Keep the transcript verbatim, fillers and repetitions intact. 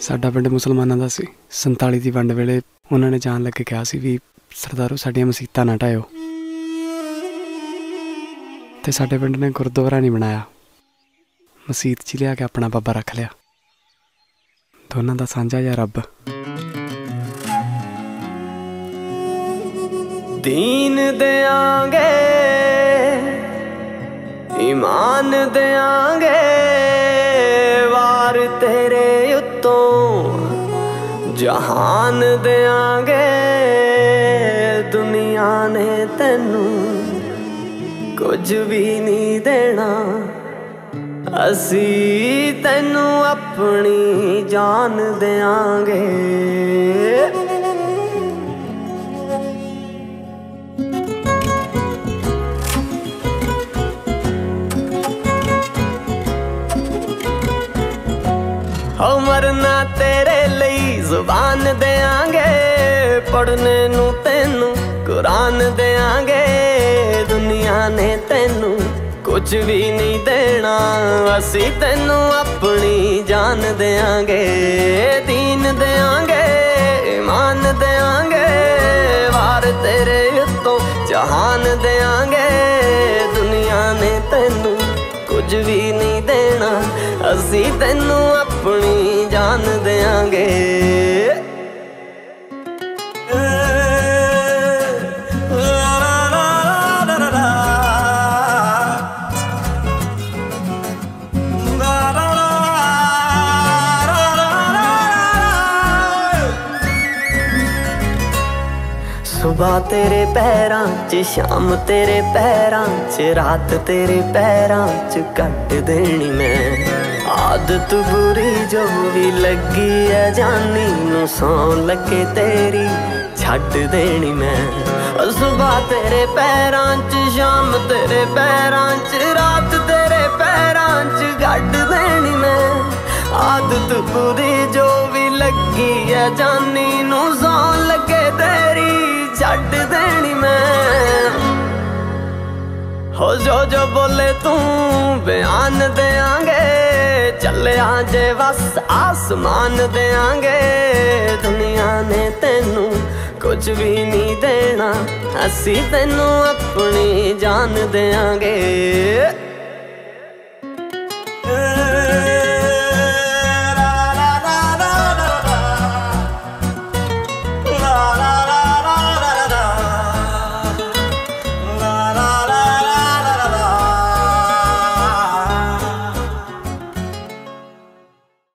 साडा पिंड मुसलमानां दा सी। संताली दी वंड वेले उन्हां ने जान लगे कहा सी भी सरदारो साडियां मसीतां ना ढायो। ते साडे पिंड ने गुरुद्वारा नहीं बनाया, मसीत च लिया के अपना बाबा रख लिया। दोनों दा सांझा या रब। दीन देंगे ईमान देंगे वार तेरे उत्तों जहान देंगे। दुनिया ने तेनू कुछ भी नहीं देना, असी तेनू अपनी जान देंगे। हो मरना तेरे लिए जुबान देंगे, पढ़ने नू तेनू कुरान देंगे। दुनिया ने तेनू कुछ भी नहीं देना, असी तेनू अपनी जान देंगे। दीन देंगे ईमान देंगे वार तेरे उत्तों जहान देंगे। दुनिया ने तेनू कुछ भी नहीं देना, असी तेनू अपनी जान देंगे। सुबह तेरे पैरां च, शाम तेरे पैरां च, रात तेरे पैरां च कट देनी मैं। आदत बुरी जो भी लगी है जानी नू, सौं लगे तेरी छड्ड देनी मैं। सुबह तेरे पैरां च, शाम तेरे पैरां च, रात तेरे पैरां च कट देनी मैं। आदत बुरी जो भी लगी है जानी नू, सौं लगे तेरी छड्ड देनी मैं। हो जो जो बोले तू बयान देंगे, चले आजे बस आसमान देंगे। दुनिया ने तेनू कुछ भी नहीं देना, असी तेनू अपनी जान देंगे।